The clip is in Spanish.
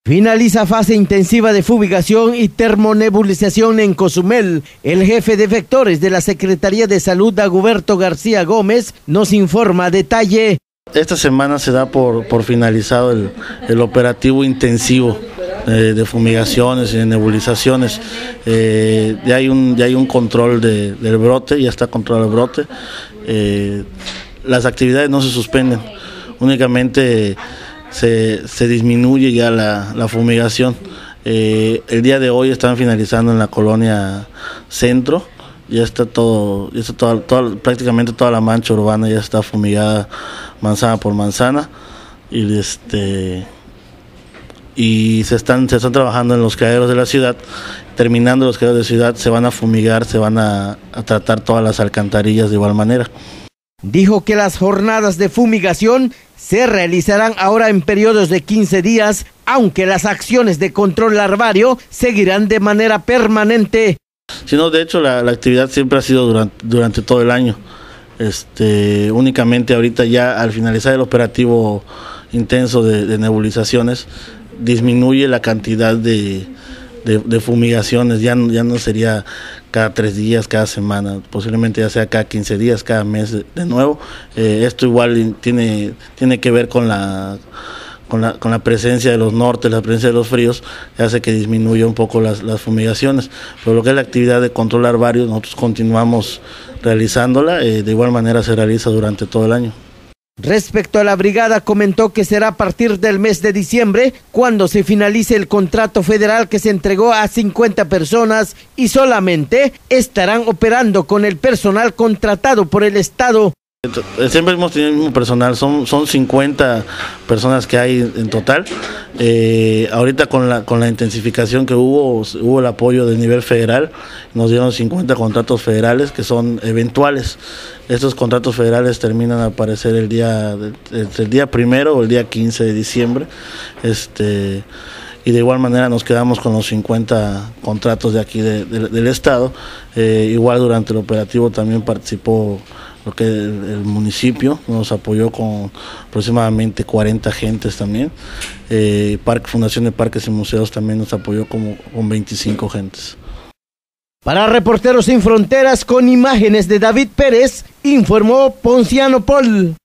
Finaliza fase intensiva de fumigación y termonebulización en Cozumel. El jefe de vectores de la Secretaría de Salud, Dagoberto García Gómez, nos informa a detalle. Esta semana se da por finalizado el operativo intensivo de fumigaciones y de nebulizaciones. Ya hay un control del brote, ya está controlado el brote. Las actividades no se suspenden, únicamente se disminuye ya la fumigación. El día de hoy están finalizando en la colonia Centro, ya está prácticamente toda la mancha urbana ya está fumigada manzana por manzana, y se están trabajando en los criaderos de la ciudad. Terminando los criaderos de ciudad se van a fumigar, se van a tratar todas las alcantarillas de igual manera. Dijo que las jornadas de fumigación se realizarán ahora en periodos de 15 días, aunque las acciones de control larvario seguirán de manera permanente. Sino, de hecho, la actividad siempre ha sido durante todo el año. Únicamente ahorita, ya al finalizar el operativo intenso de nebulizaciones, disminuye la cantidad de fumigaciones. Ya no sería cada 3 días, cada semana, posiblemente ya sea cada 15 días, cada mes de nuevo. Esto igual tiene que ver con la presencia de los nortes, la presencia de los fríos, hace que disminuya un poco las fumigaciones. Pero lo que es la actividad de control larvario, nosotros continuamos realizándola, de igual manera se realiza durante todo el año. Respecto a la brigada, comentó que será a partir del mes de diciembre cuando se finalice el contrato federal que se entregó a 50 personas y solamente estarán operando con el personal contratado por el Estado. Siempre hemos tenido el mismo personal, son 50 personas que hay en total. Ahorita con la intensificación que hubo el apoyo de nivel federal, nos dieron 50 contratos federales que son eventuales. Estos contratos federales terminan a aparecer el día 1 o el día 15 de diciembre. Y de igual manera nos quedamos con los 50 contratos de aquí del Estado. Igual durante el operativo también participó lo que el municipio, nos apoyó con aproximadamente 40 agentes también. Fundación de Parques y Museos también nos apoyó con 25 agentes. Para Reporteros Sin Fronteras, con imágenes de David Pérez, informó Ponciano Paul.